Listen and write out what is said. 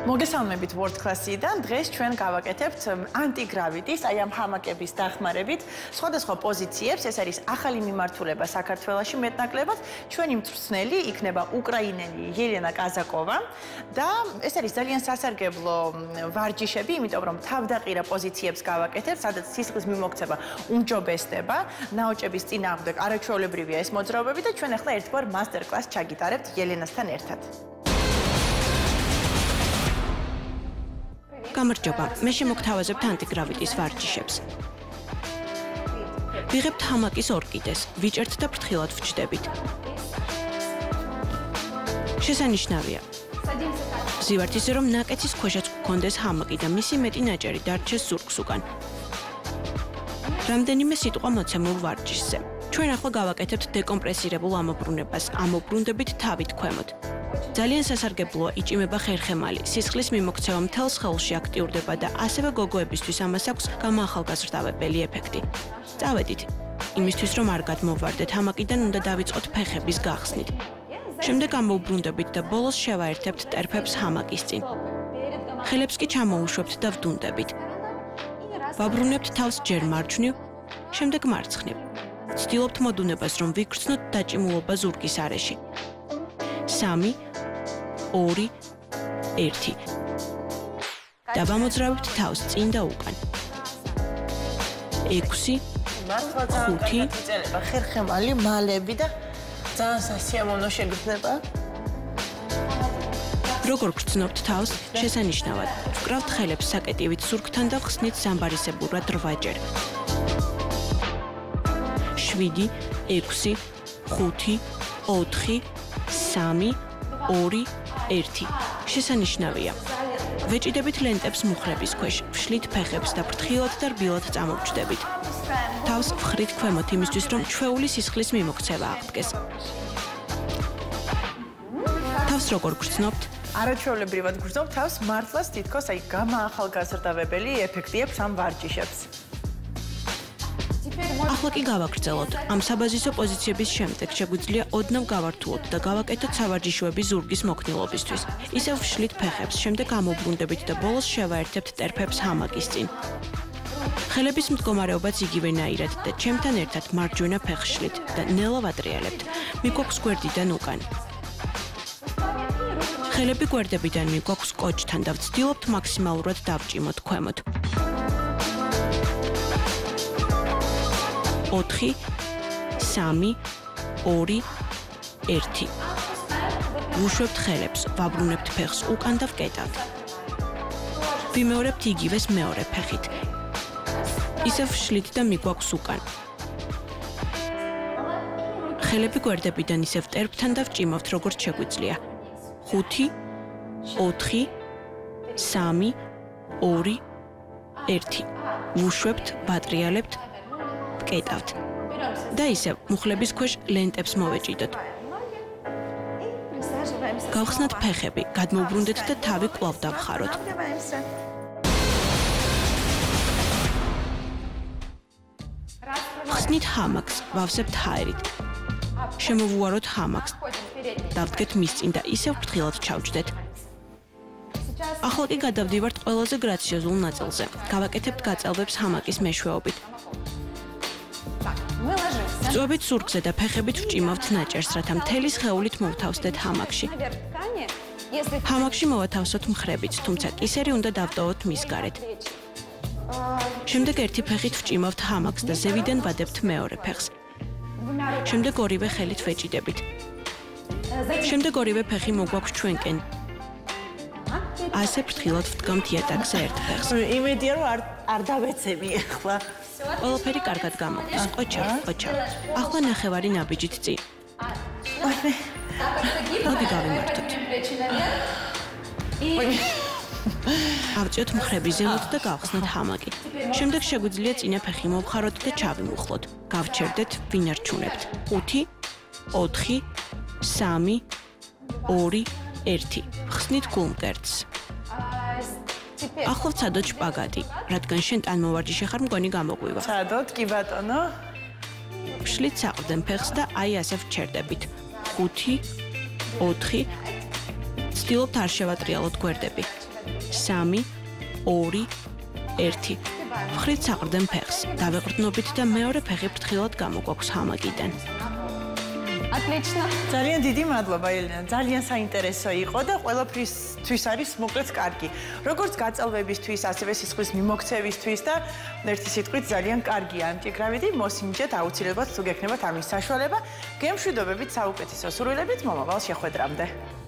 მოგესალმებით World Class-იდან. დღეს ჩვენ გავაკეთებთ ანტიგრავიტის, აი ამ ჰამაკების დახმარებით სხვადასხვა პოზიციებს. ეს არის ახალი მიმართულება საქართველოში მეტნაკლებად. ჩვენი მწვრთნელი იქნება უკრაინელი ელენა კაზაკოვა და ეს არის ძალიან სასარგებლო ვარჯიშები, იმიტომ რომ თავდაყირა პოზიციებს გავაკეთებთ, სადაც სისხლის მიმოქცევა უმჯობესდება, ნაოჭების წინააღმდეგ არაჩვეულებრივია ეს მოძრაობები და ჩვენ ახლა ერთგვარ მასტერ კლასს ჩაგიტარებთ ელენასთან ერთად. გამარჯობა, მე შემოგთავაზებთ ანტიგრავიტის ვარჯიშებს. ვიღებთ ჰამაკის ორკიდეს, ვიჭერთ და ფრთხილად ვჩდებით. შესანიშნავია. ვზივართ ისე, რომ ნაკეცის ქვეშაც გქონდეს ჰამაკი და მისი მეტი ნაჭერი დარჩეს ზურგს უკან. რამდენიმე სიტყვა მოცემულ ვარჯიშზე. ჩვენ ახლა გავაკეთებთ დეკომპრესირებულ ამობრუნებას, ამობრუნდებით თავით ქვემოთ. ძალიან სასარგებლოა იჭიმება ხერხემალი, სისხლის მიმოქცევა მთელ სხეულში აქტიურდება და ასევე გოგოებისთვის ამას აქვს გამოახალგაზრდავებელი ეფექტი. წავედით, იმისთვის რომ არ გადმოვარდეთ, ჰამაკიდან უნდა დავიწყოთ ფეხების გახსნით. შემდეგ ამოუბრუნდებით და ბოლოს შევაერთებთ ტერფებს ჰამაკის წინ. ხელებს კი ჩამოუშვებთ და ვდუნდებით. ვაბრუნებთ თავს ჯერ მარჯვნივ, შემდეგ მარცხნივ. ვცდილობთ მოდუნებას, რომ ვიგრძნოთ დაჭიმულობა ზურგის არეში. 3, 2, 1. და ვამოძრავებთ თავს წინ და უკან. 6, 5. ხერხემალი, მალები და ძალიან სასიამოვნო შეგრძნება. როგორ გრძნობთ თავს, შესანიშნავად. ვკრავთ ხელებს საკეტივით ზურგთან და ვხსნით სამბარისებურად 8 ჯერ. 7, 6, 5, 4, 3, 2, 1. შესანიშნავია. ვეჭიდებით ლენტებს მუხრების ქვეშ, ვშლით ფეხებს და ფრთხილად და რბილად წამოვჭდებით. თავს ვხრით ქვემოთ იმისთვის, რომ ჩვეული სისხლის მიმოქცევა აღდგეს. თავს როგორ გრძნობთ? არაჩვეულებრივად გრძნობ თავს, მართლაც თითქოს აი გამოახალგაზრდავებელი ეფექტი აქვს ამ ვარჯიშებს. ახლა კი გავაგრძელოთ. ამ საბაზისო პოზიციების შემდეგ შეგვიძლია ოდნავ გავართულოთ და გავაკეთოთ სავარჯიშოები ზურგის მოქნილობისთვის. ისევ ვშლით ფეხებს, შემდეგ ამოუბრუნდებით და ბოლოს შევაერთებთ ტერფებს ჰამაკის წინ. ხელების მდგომარეობაც იგივენაირად და ჩემთან ერთად მარჯვენა ფეხს შლით და ნელა ვატრიალებთ. მიგვაქვს გვერდიდან უკან. ხელები გვერდებიდან მიგვაქვს კოჭთან და ვცდილობთ მაქსიმალურად დავჭიმოთ ქვემოთ. 4, 3, 2, 1. ვუშვებთ ხელებს, ვაბრუნებთ ფეხს უკან და ვკეტავთ. ვიმეორებთ იგივეს მეორე ფეხით. ისევ ვშლით და მიგვაქვს უკან. ხელები გვერდებიდან ისევ ტერფთან და ვჭიმავთ როგორც შეგვიძლია. 5, 4, 3, 2, 1. ვუშვებთ, ვატრიალებთ, ვკეტავთ. და ისევ მუხლების ქვეშ ლენტებს მოვეჭიდოთ. გავხსნათ ფეხები, გადმოვბრუნდეთ და თავი კვლავ დავხაროთ. ხსნით ჰამაკს, ვავსებთ ჰაერით. შემოვუაროთ ჰამაკს. დავდგეთ მის წინ და ისევ ფრთხილად ჩავჭდეთ. ახლა კი გადავდივართ ყველაზე გრაციოზულ ნაწილზე. გავაკეთებთ გაწელვებს ჰამაკის მეშვეობით. ვწვევით ზურგზე და ფეხებით ვჭიმავთ ნაჭერს, რათა მთელი სხეულით მოვთავსდეთ ჰამაკში. ჰამაკში მოვათავსოთ მხრებით, თუმცა კისერი უნდა დავტოვოთ მის გარეთ. შემდეგ ერთი ფეხით ვჭიმავთ ჰამაკს და ზევიდან ვადებთ მეორე ფეხს. შემდეგ ორივე ხელით ვეჭიდებით. შემდეგ ორივე ფეხი მოგვაქვს ჩვენკენ. ასე ფრთხილად ვდგამთ იატაკზე ერთ ფეხს. იმედია რომ არ დავეცემი ახლა. ყველაფერი კარგად გამოგდის. ყოჩა. ახლა ნახევარი ნაბიჯით წინ. მოდი გავიმართოთ. ავწიოთ მხრები ზემოთ და გავხსნათ ჰამაკი. შემდეგ შეგვიძლია წინა ფეხი მოვხაროთ და ჩავიმუხლოთ. გავჩერდეთ, ვინარჩუნებთ. 5, 4, 3, 2, 1. ხსნით გულმკერდს. ახლა ვცადოთ შპაგატი, რადგან შენ ტანმოვარჯიშე ხარ მგონი გამოგვივა. ვცადოთ, კი ბატონო. ვშლით საყრდენ ფეხს და აი ასე ვჩერდებით. 5, 4. ვცდილობთ არ შევატრიალოთ გვერდები. 3, 2, 1. ვხრით საყრდენ ფეხს, დავეყრდნობით და მეორე ფეხი ფრთხილად გამოგვაქვს ჰამაკიდან. Отлично. ძალიან დიდი მადლობა ელენა. ძალიან საინტერესო იყო და ყველაფრისთვის არის მოკლედ კარგი. როგორც გაწელვებისთვის, ასევე სისხლის მიმოქცევისთვის და ერთი სიტყვით ძალიან კარგია ანტიგრავიტი. მოსინჯეთ აუცილებლად თუ გექნებათ ამის საშუალება. გემშვიდობებით საუკეთესო სურვილებით მომავალ შეხვედრამდე.